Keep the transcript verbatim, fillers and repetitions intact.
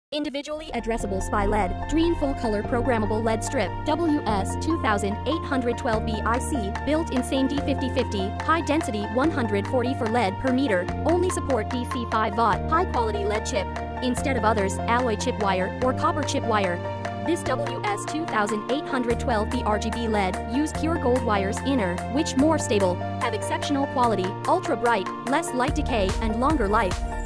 Individually addressable S P I L E D, Dream Full Color Programmable L E D Strip, W S two eight one two B I C, Built-in S M D fifty fifty, High Density one hundred forty for L E D per meter, only support D C five watt, High Quality L E D chip, instead of others, alloy chip wire, or copper chip wire. This W S two eight one two B R G B L E D use pure gold wires inner, which more stable, have exceptional quality, ultra bright, less light decay, and longer life.